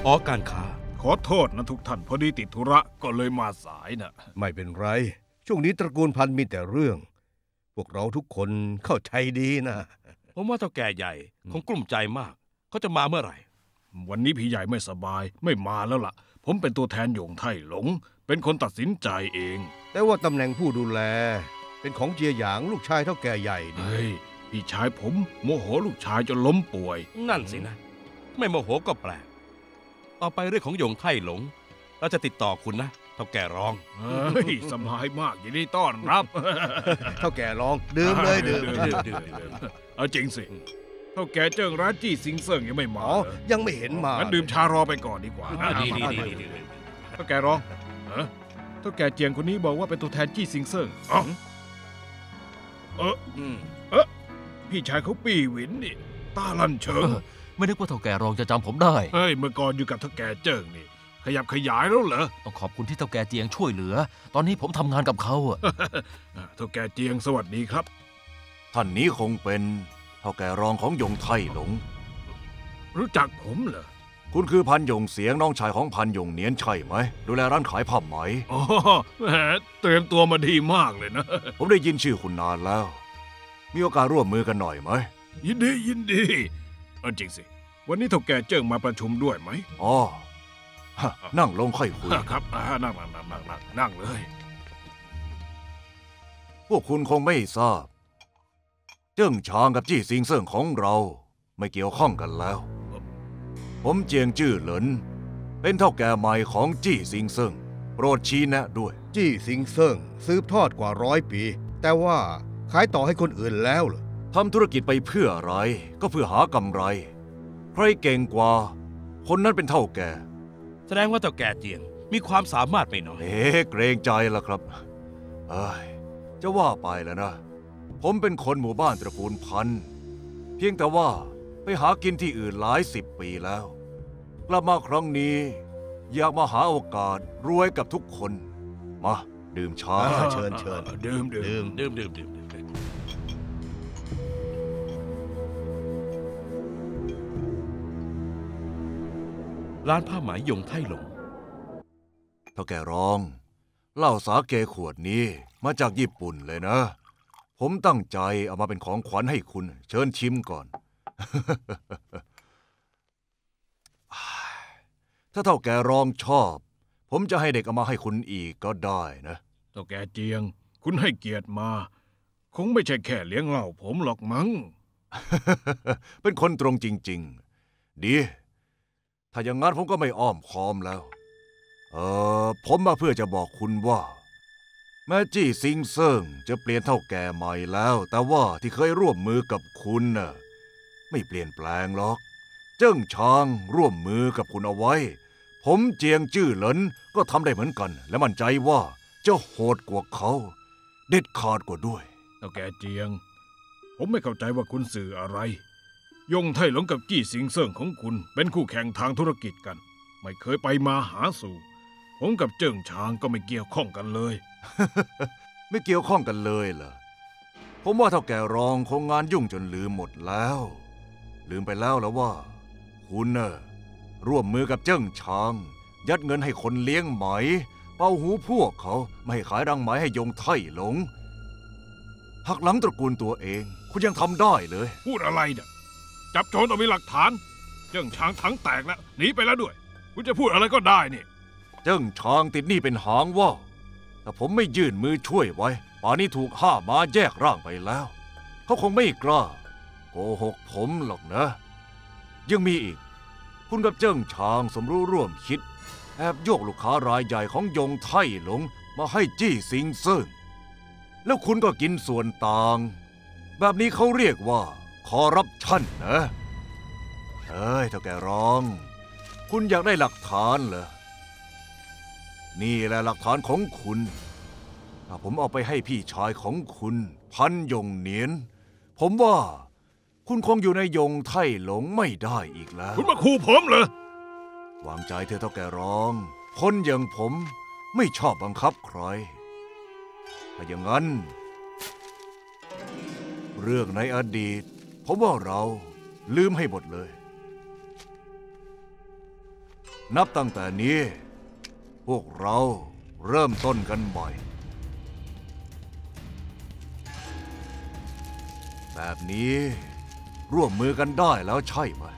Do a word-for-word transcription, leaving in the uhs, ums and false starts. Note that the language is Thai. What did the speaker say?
อ๋อการค้าขอโทษนะทุกท่านพอดีติดธุระก็เลยมาสายนะไม่เป็นไรช่วงนี้ตระกูลพันธุ์มีแต่เรื่องพวกเราทุกคนเข้าใจดีนะผมว่าเท่าแก่ใหญ่คงกลุ้มใจมากเขาจะมาเมื่อไหร่วันนี้พี่ใหญ่ไม่สบายไม่มาแล้วล่ะผมเป็นตัวแทนหยงไท่หลงเป็นคนตัดสินใจเองแต่ว่าตำแหน่งผู้ดูแลเป็นของเจียหยางลูกชายเท่าแก่ใหญ่เฮ้ยพี่ชายผมโมโหลูกชายจนล้มป่วยนั่นสินะไม่โมโหก็แปลกต่อไปเรื่องของหยงไท่หลงเราจะติดต่อคุณนะเท่าแก่รองเฮ้ยสบายมากยินดีต้อนรับเท่าแก่รองดื่มเลยดื่มดื่มดื่มเอาจริงสิเท่าแก่เจิ้งร้านจี้ซิงเซิงยังไม่มายังไม่เห็นมางั้นดื่มชารอไปก่อนดีกว่าดีดีดีดีเท่าแก่รองเท่าแก่เจียงคนนี้บอกว่าเป็นตัวแทนจี้ซิงเซิงอ๋อเออเออพี่ชายเขาปี้หวินนี่ตาลั่นเฉิงไม่นึกว่าเท่าแก่รองจะจำผมได้เฮ้ยเมื่อก่อนอยู่กับเท่าแก่เจิ้งนี่ขยับขยายแล้วเหรอต้องขอบคุณที่เท่าแก่เจียงช่วยเหลือตอนนี้ผมทำงานกับเขาอะเท่าแก่เจียงสวัสดีครับท่านนี้คงเป็นเท่าแก่รองของหยงไท่หลงรู้จักผมเหรอคุณคือพันหยงเสียงน้องชายของพันหยงเนียนใช่ไหมดูแลร้านขายผ้าไหมอ๋อแหมเตรียมตัวมาดีมากเลยนะผมได้ยินชื่อคุณนานแล้วมีโอกาสร่วมมือกันหน่อยไหมยินดียินดีเออจริงสิวันนี้เท่าแก่เจิ้งมาประชุมด้วยไหมอ๋อนั่งลงค่อยคุยครับนั่งนั่งนั่งนั่งนั่งนั่งเลยพวกคุณคงไม่ทราบเจิ้งชางกับจี้ซิงเซิงของเราไม่เกี่ยวข้องกันแล้วผมเจียงจื้อเหลินเป็นเท่าแก่ใหม่ของจี้ซิงเซิงโปรดชี้แนะด้วยจี้ซิงเซิงสืบทอดกว่าร้อยปีแต่ว่าขายต่อให้คนอื่นแล้วเหรอทำธุรกิจไปเพื่ออะไรก็เพื่อหากำไรใครเก่งกว่าคนนั้นเป็นเท่าแก่แสดงว่าเท่าแก่เจียงมีความสามารถไม่น้อยเอ๊ะเกรงใจล่ะครับเอ้ยจะว่าไปแล้วนะผมเป็นคนหมู่บ้านตระกูลพันธุ์เพียงแต่ว่าไปหากินที่อื่นหลายสิบปีแล้วกลับมาครั้งนี้อยากมาหาโอกาสรวยกับทุกคนมาดื่มชาเชิญเชิญดื่มดื่มดื่มดื่มดื่มร้านผ้าไหมหยงไท่หลงเท่าแก่รองเหล้าสาเกขวดนี้มาจากญี่ปุ่นเลยนะผมตั้งใจเอามาเป็นของขวัญให้คุณเชิญชิมก่อน ถ้าเท่าแก่รองชอบผมจะให้เด็กเอามาให้คุณอีกก็ได้นะเท่าแก่เจียงคุณให้เกียรติมาคงไม่ใช่แค่เลี้ยงเหล้าผมหรอกมั้งเป็นคนตรงจริงๆดีถ้าอย่างนั้นผมก็ไม่อ้อมค้อมแล้วเออผมมาเพื่อจะบอกคุณว่าแม้จี้ซิงเซิงจะเปลี่ยนเท่าแก่ใหม่แล้วแต่ว่าที่เคยร่วมมือกับคุณน่ะไม่เปลี่ยนแปลงหรอกเจิ้งชางร่วมมือกับคุณเอาไว้ผมเจียงจื้อเหลินก็ทำได้เหมือนกันและมั่นใจว่าจะโหดกว่าเขาเด็ดขาดกว่าด้วยเท่าแก่เจียงผมไม่เข้าใจว่าคุณสื่ออะไรยงไท่หลงกับจี้ซิงเซิงของคุณเป็นคู่แข่งทางธุรกิจกันไม่เคยไปมาหาสู่ผมกับเจิ้งชางก็ไม่เกี่ยวข้องกันเลยไม่เกี่ยวข้องกันเลยเหรอผมว่าเท่าแก่รองคงงานยุ่งจนลืมหมดแล้วลืมไปแล้วแล้วว่าคุณน่ะร่วมมือกับเจิ้งชางยัดเงินให้คนเลี้ยงไหมเป่าหูพวกเขาไม่ให้ขายรังไหมให้ยงไท่หลงหักหลังตระกูลตัวเองคุณยังทำได้เลยพูดอะไรเนี่ยจับโจรต้องมีหลักฐานเจิ้งชางทั้งแตกแล้วหนีไปแล้วด้วยคุณจะพูดอะไรก็ได้นี่เจิ้งชางติดหนี้เป็นหางว่าวแต่ผมไม่ยื่นมือช่วยไว้ป่านนี้ถูกห้าม้าแยกร่างไปแล้วเขาคงไม่กล้าโกหกผมหรอกนะยังมีอีกคุณกับเจิ้งชางสมรู้ร่วมคิดแอบโยกลูกค้ารายใหญ่ของยงไท่หลงมาให้จี้ซิงเซิงแล้วคุณก็กินส่วนต่างแบบนี้เขาเรียกว่าคอร์รัปชันนะเอ้ยเท่าแก่รองคุณอยากได้หลักฐานเหรอนี่แหละหลักฐานของคุณถ้าผมเอาไปให้พี่ชายของคุณพันยงเนียนผมว่าคุณคงอยู่ในยงไท่หลงไม่ได้อีกแล้วคุณมาขู่ผมเหรอวางใจเถอะเท่าแก่รองคนอย่างผมไม่ชอบบังคับใครถ้าอย่างนั้นเรื่องในอดีตผมว่าเราลืมให้หมดเลยนับตั้งแต่นี้ พวกเราเริ่มต้นกันใหม่แบบนี้ร่วมมือกันได้แล้วใช่ไหม